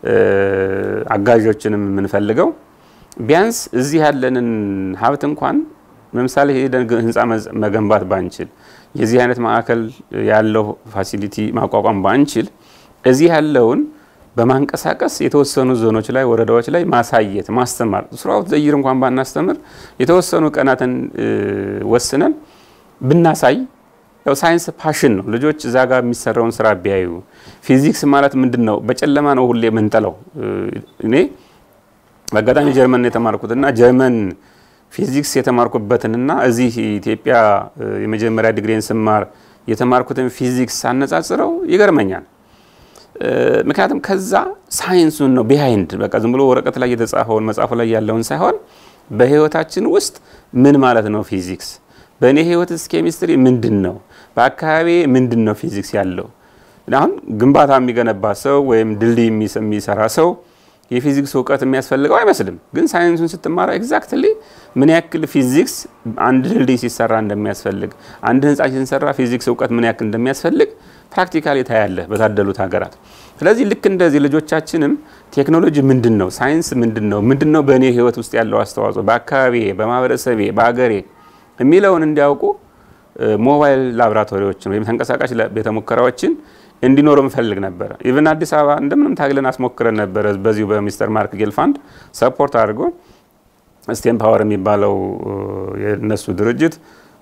B: አጋዦችንም የምንፈልገው ቢያንስ እዚህ ያለንን ሀብት እንኳን ለምሳሌ ሄደን ህንጻ መገንባት ባንችል የዚህ አይነት ማዕከል ያለው ፋሲሊቲ ማቋቋም ባንችል እዚህ ያለውን በማንቀሳቀስ የተወሰኑ ዞኖች ላይ ወረዳዎች ላይ ማሳየት ማስተማር ስራው ዘይር እንኳን ባናስተምር የተወሰኑ ቀናትን ወስነን ብናሳይ ያው ሳይንስ ፓሽን ነው። ልጆች እዛ ጋር የሚሰራውን ስራ ቢያዩ ፊዚክስ ማለት ምንድነው በጨለማ ነው ሁሌ ምንጠለው። እኔ በአጋጣሚ ጀርመን የተማርኩትና ጀርመን ፊዚክስ የተማርኩበትንና እዚህ ኢትዮጵያ የመጀመሪያ ዲግሪን ስማር የተማርኩትን ፊዚክስ አነጻጽረው ይገርመኛል። ምክንያቱም ከዛ ሳይንሱን ነው ቢሃይንድ በቃ ዝም ብሎ ወረቀት ላይ የተጻፈውን መጻፍ ላይ ያለውን ሳይሆን በህይወታችን ውስጥ ምን ማለት ነው ፊዚክስ፣ በእኔ ህይወትስ ኬሚስትሪ ምንድነው፣ በአካባቢ ምንድነው ፊዚክስ ያለው። አሁን ግንባታ የሚገነባ ሰው ወይም ድልድይ የሚሰራ ሰው የፊዚክስ ዕውቀት የሚያስፈልገው አይመስልም። ግን ሳይንሱን ስትማራ ኤግዛክትሊ ምን ያክል ፊዚክስ አንድ ድልድይ ሲሰራ እንደሚያስፈልግ አንድ ህንጻ ሲሰራ ፊዚክስ ዕውቀት ምን ያክል እንደሚያስፈልግ ፕራክቲካሊ ታያለህ በታደሉት ሀገራት። ስለዚህ ልክ እንደዚህ ልጆቻችንም ቴክኖሎጂ ምንድነው፣ ሳይንስ ምንድነው፣ ምንድነው በእኔ ህይወት ውስጥ ያለው አስተዋጽኦ በአካባቢ በማህበረሰቤ በአገሬ የሚለውን እንዲያውቁ ሞባይል ላብራቶሪዎችን ወይም ተንቀሳቃሽ ቤተ ሙከራዎችን እንዲኖር እንፈልግ ነበር። ኢቭን አዲስ አበባ እንደምንም ታግለን አስሞክረን ነበር። በዚሁ በሚስተር ማርክ ጌል ፋንድ ሰፖርት አድርጎ ስቴም ፓወር የሚባለው የነሱ ድርጅት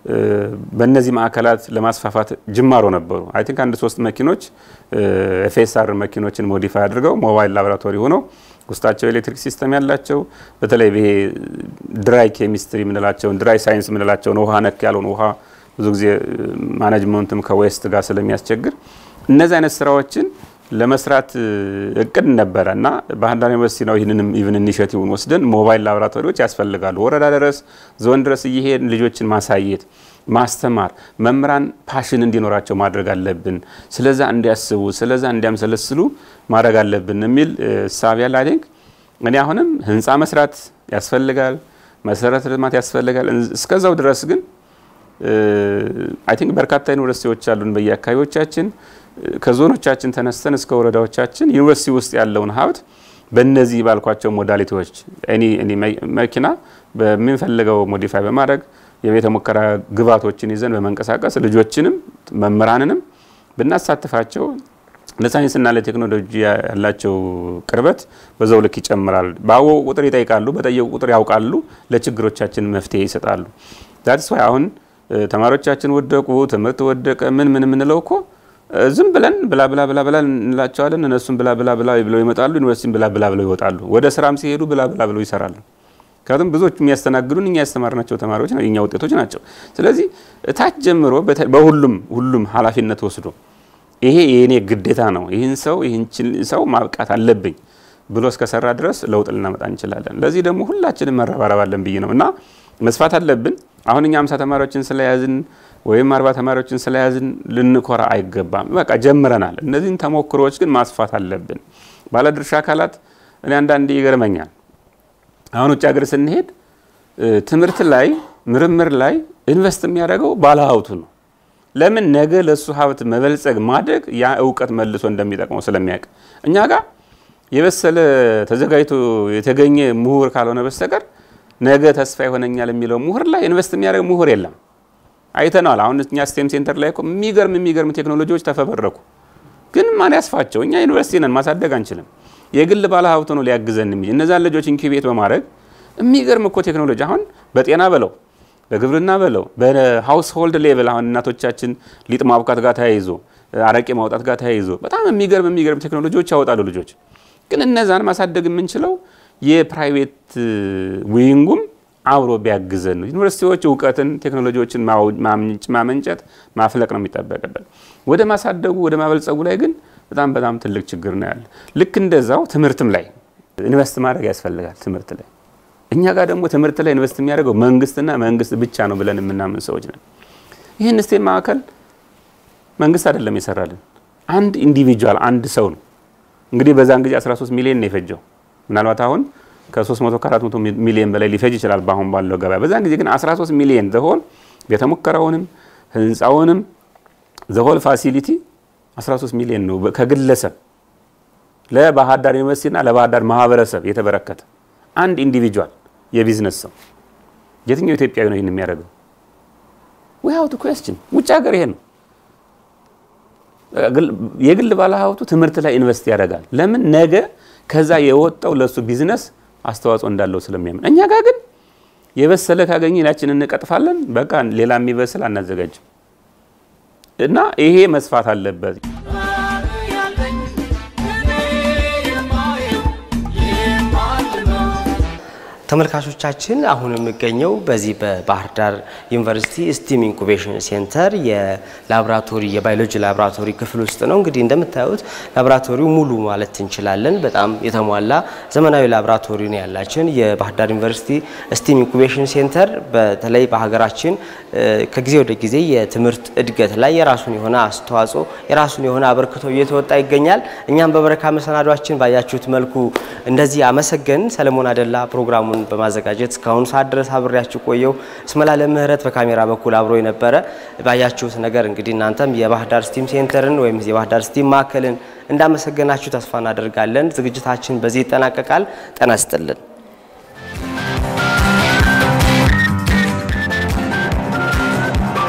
B: በእነዚህ ማዕከላት ለማስፋፋት ጅማሮ ነበሩ አይ ቲንክ አንድ ሶስት መኪኖች ኤፍኤስአር መኪኖችን ሞዲፋይ አድርገው ሞባይል ላቦራቶሪ ሆነው ውስጣቸው ኤሌክትሪክ ሲስተም ያላቸው በተለይ ይሄ ድራይ ኬሚስትሪ ምንላቸው ድራይ ሳይንስ ምንላቸው ነው ውሃ ነክ ያለው ውሃ ብዙ ጊዜ ማኔጅመንትም ከዌስት ጋር ስለሚያስቸግር እነዚህ አይነት ስራዎችን ለመስራት እቅድ ነበርና ባህር ዳር ዩኒቨርሲቲ ነው ይሄንንም ኢቭን ኢኒሺዬቲቭን ወስደን ሞባይል ላቦራቶሪዎች ያስፈልጋሉ ወረዳ ድረስ ዞን ድረስ እየሄድን ልጆችን ማሳየት ማስተማር መምራን ፓሽን እንዲኖራቸው ማድረግ አለብን ስለዛ እንዲያስቡ ስለዛ እንዲያምሰለስሉ ማድረግ አለብን የሚል ሳቢያ ላይ አይንክ እኔ አሁንም ህንጻ መስራት ያስፈልጋል መሰረተ ልማት ያስፈልጋል እስከዛው ድረስ ግን አይ ቲንክ በርካታ ዩኒቨርሲቲዎች አሉን በየአካባቢዎቻችን ከዞኖቻችን ተነስተን እስከ ወረዳዎቻችን ዩኒቨርሲቲ ውስጥ ያለውን ሀብት በእነዚህ ባልኳቸው ሞዳሊቲዎች እኔ እኔ መኪና በሚፈልገው ሞዲፋይ በማድረግ የቤተ ሙከራ ግብአቶችን ይዘን በመንቀሳቀስ ልጆችንም መምህራንንም ብናሳትፋቸው ለሳይንስና ለቴክኖሎጂ ያላቸው ቅርበት በዛው ልክ ይጨምራል ባው ቁጥር ይጠይቃሉ በጠየቁ ቁጥር ያውቃሉ ለችግሮቻችን መፍትሄ ይሰጣሉ that's why አሁን ተማሪዎቻችን ወደቁ ትምህርት ወደቀ ምን ምን ምን ለውኮ ዝም ብለን ብላ ብላ ብላ ብላ እንላቸዋለን እነሱም ብላ ብላ ብላ ብለው ይመጣሉ ዩኒቨርሲቲም ብላ ብላ ብለው ይወጣሉ ወደ ስራም ሲሄዱ ብላ ብላ ብለው ይሰራሉ ካለም ብዙዎች የሚያስተናግዱን እኛ ያስተማርናቸው ተማሪዎች ነው እኛ ውጤቶች ናቸው ስለዚህ ታች ጀምሮ በሁሉም ሁሉም ኃላፊነት ወስዶ ይሄ የኔ ግዴታ ነው ይሄን ሰው ይሄን ሰው ማብቃት አለብኝ ብሎ እስከሰራ ድረስ ለውጥ ልናመጣ እንችላለን ለዚህ ደግሞ ሁላችንም መረባረብ አለን ብዬ ነውና መስፋት አለብን አሁን እኛ ሃምሳ ተማሪዎችን ስለያዝን ወይም አርባ ተማሪዎችን ስለያዝን ልንኮራ አይገባም በቃ ጀምረናል እነዚህን ተሞክሮዎች ግን ማስፋት አለብን ባለድርሻ አካላት እኔ አንዳንዴ ይገርመኛል አሁን ወጭ ሀገር ስንሄድ ትምርት ላይ ምርምር ላይ ኢንቨስት የሚያደርገው ባለሀብቱ ነው ለምን ነገ ለሱ ሀብት መበልጸግ ማደግ ያ ዕውቀት መልሶ እንደሚጠቅመው ስለሚያውቅ እኛ ጋር የበሰለ ተዘጋጅቶ የተገኘ ምሁር ካልሆነ በስተቀር ነገ ተስፋ ይሆነኛል የሚለው ምሁር ላይ ኢንቨስት የሚያደርግ ምሁር የለም አይተናል አሁን እኛ ስቴም ሴንተር ላይ እኮ የሚገርም የሚገርም ቴክኖሎጂዎች ተፈበረኩ ግን ማን ያስፋቸው እኛ ዩኒቨርሲቲ ነን ማሳደግ አንችልም የግል ባለሀብት ነው ሊያግዘን የሚል እነዛን ልጆች ኢንኩቤት በማድረግ የሚገርም እኮ ቴክኖሎጂ አሁን በጤና በለው በግብርና በለው በሃውስ ሆልድ ሌቭል አሁን እናቶቻችን ሊጥ ማብካት ጋር ተያይዞ አረቄ ማውጣት ጋር ተያይዞ በጣም የሚገርም የሚገርም ቴክኖሎጂዎች ያወጣሉ ልጆች ግን እነዛን ማሳደግ የምንችለው የፕራይቬት ዊንጉም አብሮ ቢያግዘን ዩኒቨርሲቲዎች ዕውቀትን ቴክኖሎጂዎችን ማመንጨት ማፍለቅ ነው የሚጠበቅበት ወደ ማሳደጉ ወደ ማበልጸጉ ላይ ግን በጣም በጣም ትልቅ ችግር ነው ያለ ልክ እንደዛው ትምርትም ላይ ኢንቨስት ማድረግ ያስፈልጋል ትምርት ላይ እኛ ጋር ደግሞ ትምርት ላይ ኢንቨስት የሚያደርገው መንግስትና መንግስት ብቻ ነው ብለን የምናምን ሰዎች ነን ይሄን ስቴም ማዕከል መንግስት አይደለም ይሰራልን አንድ ኢንዲቪጁዋል አንድ ሰው ነው እንግዲህ በዛን ጊዜ አስራ ሶስት ሚሊዮን ነው የፈጀው ምናልባት አሁን ከ300 ከ400 ሚሊዮን በላይ ሊፈጅ ይችላል ባሁን ባለው ገበያ በዛን ጊዜ ግን አስራ ሶስት ሚሊዮን ዘሆል ቤተሙከራውንም ህንጻውንም ዘሆል ፋሲሊቲ አስራ ሶስት ሚሊዮን ነው ከግለሰብ ለባህር ዳር ዩኒቨርሲቲና ለባህር ዳር ማህበረሰብ የተበረከተ አንድ ኢንዲቪጁዋል የቢዝነስ ሰው የትኛው ኢትዮጵያዊ ነው ይሄን የሚያደርገው we have to question ውጭ ሀገር ይሄ ነው የግል ባለሀብቱ ትምርት ላይ ኢንቨስት ያደርጋል ለምን ነገ ከዛ የወጣው ለሱ ቢዝነስ አስተዋጽኦ እንዳለው ስለሚያምን እኛ ጋር ግን የበሰለ ካገኘ ላችን እንቀጥፋለን በቃ ሌላ የሚበስል አናዘጋጅም እና ይሄ መስፋት አለበት
A: ተመልካቾቻችን አሁን የሚገኘው በዚህ በባህር ዳር ዩኒቨርሲቲ ስቲም ኢንኩቤሽን ሴንተር የላብራቶሪ የባዮሎጂ ላብራቶሪ ክፍል ውስጥ ነው እንግዲህ እንደምታዩት ላብራቶሪው ሙሉ ማለት እንችላለን በጣም የተሟላ ዘመናዊ ላብራቶሪ ነው ያላችን የባህር ዳር ዩኒቨርሲቲ ስቲም ኢንኩቤሽን ሴንተር በተለይ በሀገራችን ከጊዜ ወደ ጊዜ የትምህርት እድገት ላይ የራሱን የሆነ አስተዋጽኦ የራሱን የሆነ አበርክቶ እየተወጣ ይገኛል እኛም በበረካ መሰናዷችን ባያችሁት መልኩ እንደዚህ አመሰገን ሰለሞን አደላ ፕሮግራሙ በማዘጋጀት እስካሁን ሰዓት ድረስ አብሬያችሁ ቆየው እስመላለ ምህረት በካሜራ በኩል አብሮ የነበረ ባያችሁት ነገር እንግዲህ እናንተም የባህር ዳር ስቲም ሴንተርን ወይም የባህር ዳር ስቲም ማዕከልን እንዳመሰገናችሁ ተስፋ እናደርጋለን ዝግጅታችን በዚህ ይጠናቀቃል ጤና ይስጥልን